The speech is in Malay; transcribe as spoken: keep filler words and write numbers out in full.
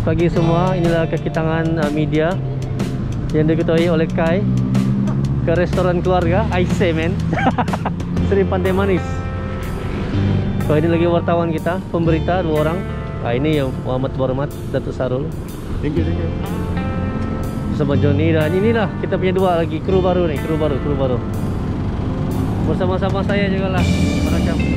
Selamat pagi semua. Inilah kaki tangan uh, media yang diketuai oleh Kai ke restoran keluarga Aisyah men. Seri Pantai Manis. So ini lagi wartawan kita, pemberita dua orang. Nah, ini yang Muhammad Bormat, Datuk Sarul. Thank you, thank you. Bersama Johnny dan inilah kita punya dua lagi kru baru nih, kru baru, kru baru. Bersama-sama saya juga lah. Merekam.